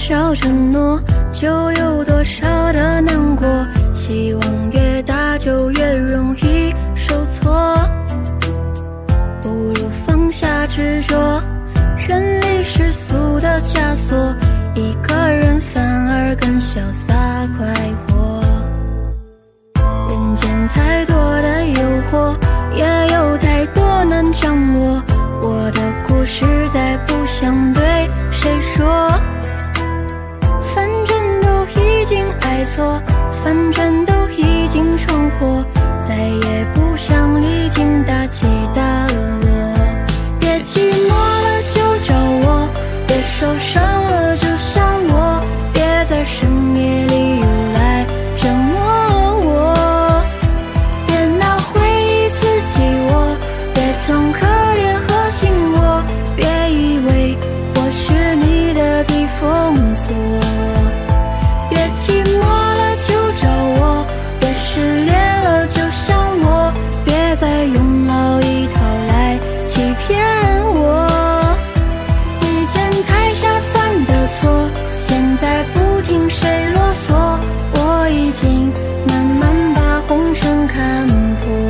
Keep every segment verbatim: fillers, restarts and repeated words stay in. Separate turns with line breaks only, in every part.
少承诺，就有多少的难过。希望越大就越容易受挫，不如放下执着，远离世俗的枷锁，一个人反而更潇洒快活。人间太多的诱惑，也有太多难掌握，我的故事再不想对谁说，反正都已经爱错，反正都已经闯祸，再也不想历经大起大落。别寂寞了就找我，别受伤了就想我，别在深夜里又来折磨我，别拿回忆刺激我，别装可怜和信我，别以为我是你的避风所。别寂寞了就找我，别失恋了就想我，别再用老一套来欺骗我。以前太下犯的错，现在不听谁啰嗦，我已经慢慢把红尘看破。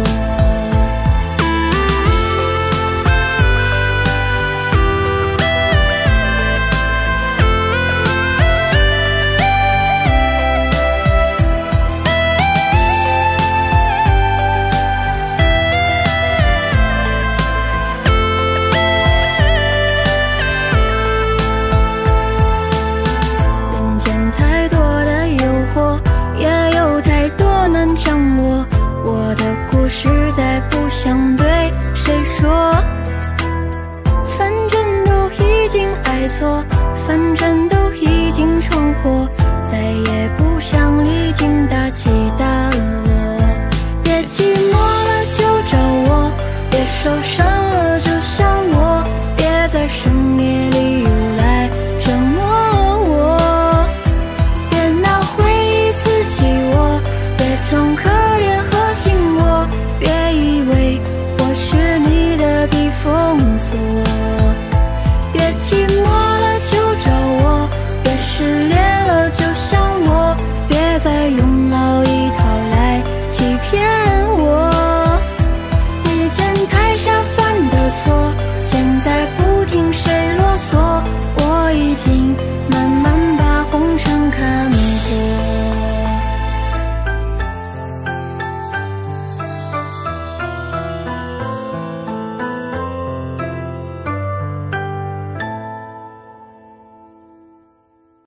实在不想对谁说，反正都已经爱错，反正都已经闯祸，再也不想历经大起大落。别寂寞了就找我，别受伤了就想我，别在深夜里又来折磨我，别拿回忆刺激我，别装可怜和信我，别以为我是你的避风所。别寂寞了就找我，别失恋了就想我，别再用老一套来欺骗我。